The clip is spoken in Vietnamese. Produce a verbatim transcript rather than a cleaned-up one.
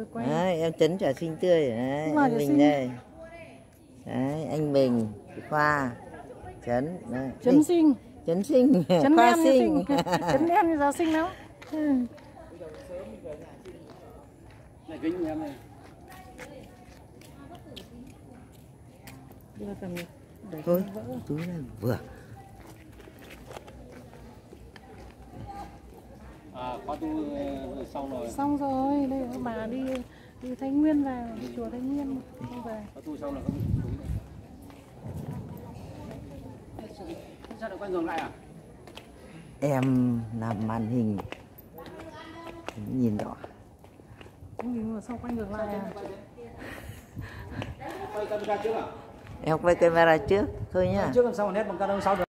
Đấy, em Trấn Trà Xinh Tươi. Đấy, anh Bình đây. Đấy, anh Bình, Khoa, Trấn. Đấy. Trấn Sinh. Trấn Sinh, Trấn Khoa Đen Sinh. Trấn Đen thì giờ Sinh lắm. Ừ. Này kính em này. Đưa cầm để Thôi, túi này vừa. À, khóa tu xong rồi. Xong rồi, đây các bà đi đi Thái Nguyên vào, đi chùa Thái Nguyên xong về. Khóa tu xong là không. Sao lại quay ngược lại à? Em làm màn hình nhìn rõ. Không nhìn mà sao quay ngược lại à? Quay camera trước à? Em quay camera trước thôi nhá. Trước làm sao mà nét bằng camera sau được.